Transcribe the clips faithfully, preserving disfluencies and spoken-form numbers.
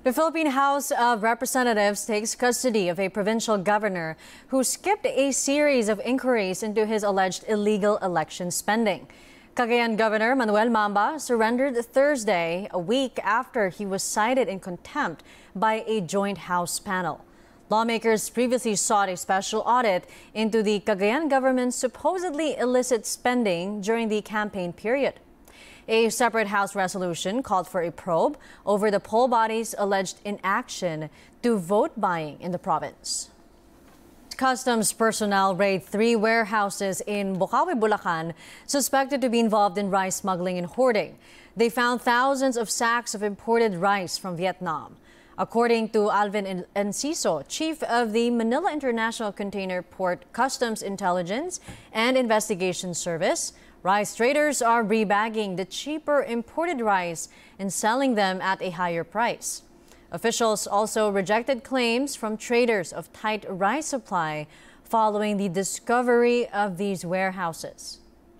The Philippine House of Representatives takes custody of a provincial governor who skipped a series of inquiries into his alleged illegal election spending. Cagayan Governor Manuel Mamba surrendered Thursday, a week after he was cited in contempt by a joint House panel. Lawmakers previously sought a special audit into the Cagayan government's supposedly illicit spending during the campaign period. A separate House resolution called for a probe over the poll body's alleged inaction to vote buying in the province. Customs personnel raid three warehouses in Bocaue, Bulacan, suspected to be involved in rice smuggling and hoarding. They found thousands of sacks of imported rice from Vietnam. According to Alvin Enciso, chief of the Manila International Container Port Customs Intelligence and Investigation Service, rice traders are rebagging the cheaper imported rice and selling them at a higher price. Officials also rejected claims from traders of tight rice supply following the discovery of these warehouses.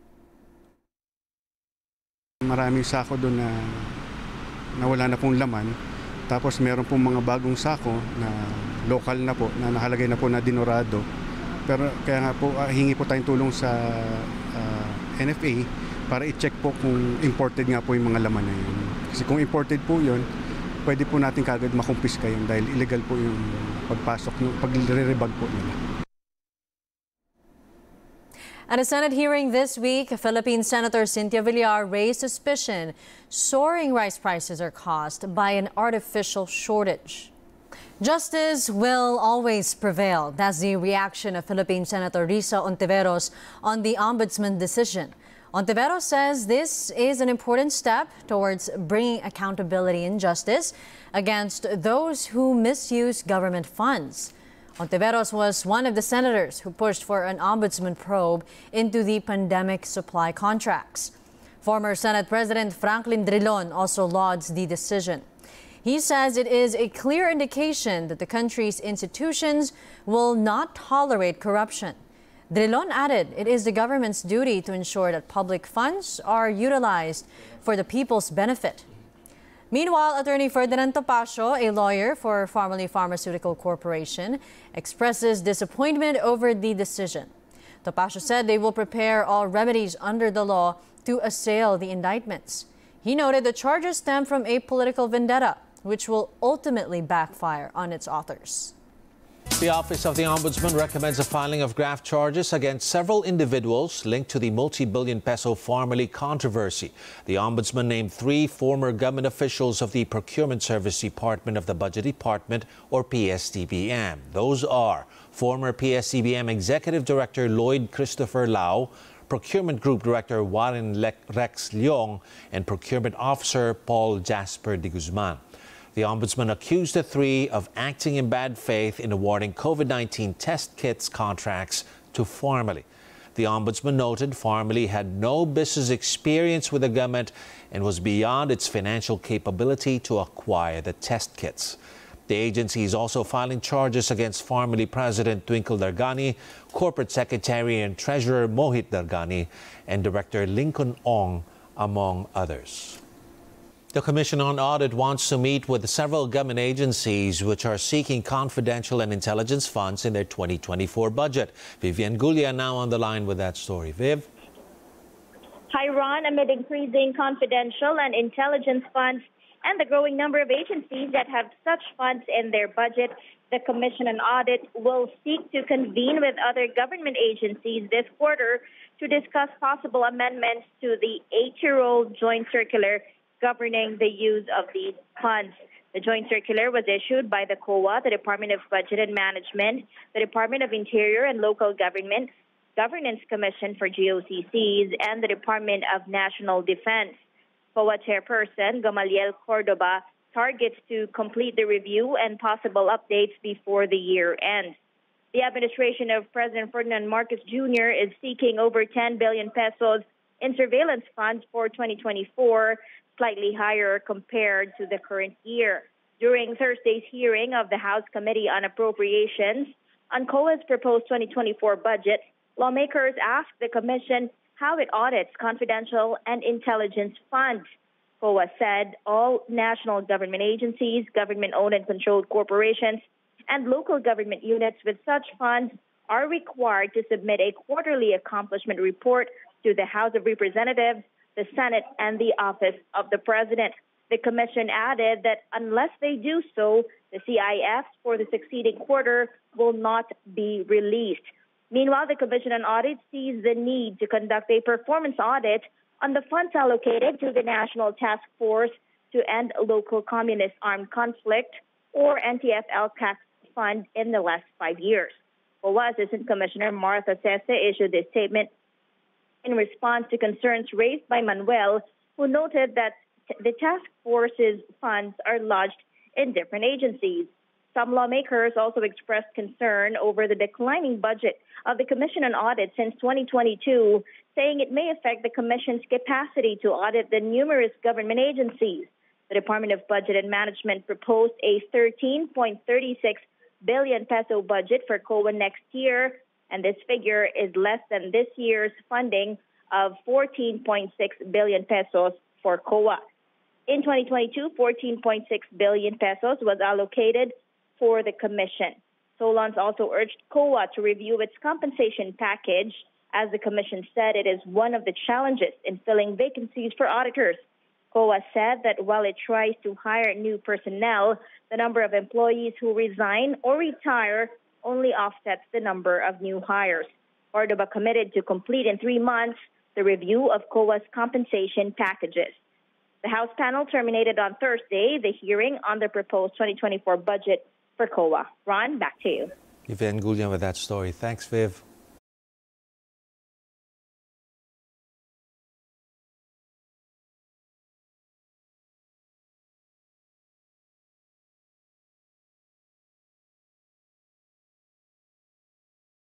Maraming sako doon na nawala na pong laman. Tapos meron pong mga bagong sako na local na po, na nakalagay na po na dinorado. Pero kaya nga po, uh, hingi po tayong tulong sa uh, N F A para i-check po kung imported nga po yung mga laman na yun. Kasi kung imported po yun, pwede po natin kagad makumpiska yun dahil illegal po yung pagpasok, pagre-rebag po nila. At a Senate hearing this week, Philippine Senator Cynthia Villar raised suspicion soaring rice prices are caused by an artificial shortage. Justice will always prevail. That's the reaction of Philippine Senator Risa Ontiveros on the Ombudsman decision. Ontiveros says this is an important step towards bringing accountability and justice against those who misuse government funds. Ontiveros was one of the senators who pushed for an ombudsman probe into the pandemic supply contracts. Former Senate President Franklin Drilon also lauds the decision. He says it is a clear indication that the country's institutions will not tolerate corruption. Drilon added it is the government's duty to ensure that public funds are utilized for the people's benefit. Meanwhile, Attorney Ferdinand Topacio, a lawyer for Pharmally Pharmaceutical Corporation, expresses disappointment over the decision. Topacio said they will prepare all remedies under the law to assail the indictments. He noted the charges stem from a political vendetta, which will ultimately backfire on its authors. The Office of the Ombudsman recommends the filing of graft charges against several individuals linked to the multi-billion peso Pharmally controversy. The Ombudsman named three former government officials of the Procurement Service Department of the Budget Department, or P S D B M. Those are former P S D B M Executive Director Lloyd Christopher Lau, Procurement Group Director Warren Rex Leong, and Procurement Officer Paul Jasper de Guzman. The Ombudsman accused the three of acting in bad faith in awarding COVID nineteen test kits contracts to Pharmally. The Ombudsman noted Pharmally had no business experience with the government and was beyond its financial capability to acquire the test kits. The agency is also filing charges against Pharmally President Twinkle Dargani, Corporate Secretary and Treasurer Mohit Dargani, and Director Lincoln Ong, among others. The Commission on Audit wants to meet with several government agencies which are seeking confidential and intelligence funds in their twenty twenty-four budget. Vivian Gulia now on the line with that story. Viv? Hi, Ron. Amid increasing confidential and intelligence funds and the growing number of agencies that have such funds in their budget, the Commission on Audit will seek to convene with other government agencies this quarter to discuss possible amendments to the eight-year-old joint circular governing the use of these funds. The joint circular was issued by the C O A, the Department of Budget and Management, the Department of Interior and Local Government, Governance Commission for G O C Cs, and the Department of National Defense. C O A Chairperson Gamaliel Cordoba targets to complete the review and possible updates before the year ends. The administration of President Ferdinand Marcos Junior is seeking over ten billion pesos in surveillance funds for twenty twenty-four, slightly higher compared to the current year. During Thursday's hearing of the House Committee on Appropriations on C O A's proposed twenty twenty-four budget, lawmakers asked the Commission how it audits confidential and intelligence funds. COA said all national government agencies, government-owned and controlled corporations, and local government units with such funds are required to submit a quarterly accomplishment report to the House of Representatives, the Senate, and the Office of the President. The Commission added that unless they do so, the C I Fs for the succeeding quarter will not be released. Meanwhile, the Commission on Audit sees the need to conduct a performance audit on the funds allocated to the National Task Force to End Local Communist Armed Conflict, or N T F L C A C fund, in the last five years. COA Assistant Commissioner Martha Cese issued this statement in response to concerns raised by Manuel, who noted that the task force's funds are lodged in different agencies. Some lawmakers also expressed concern over the declining budget of the Commission on Audit since twenty twenty-two, saying it may affect the Commission's capacity to audit the numerous government agencies. The Department of Budget and Management proposed a thirteen point three six billion peso budget for COA next year, and this figure is less than this year's funding of fourteen point six billion pesos for COA. In twenty twenty-two, fourteen point six billion pesos was allocated for the Commission. Solons also urged COA to review its compensation package. As the Commission said, it is one of the challenges in filling vacancies for auditors. COA said that while it tries to hire new personnel, the number of employees who resign or retire only offsets the number of new hires. Cordoba committed to complete in three months the review of COA's compensation packages. The House panel terminated on Thursday the hearing on the proposed twenty twenty-four budget for COA. Ron, back to you. Vivian Gullion with that story. Thanks, Viv.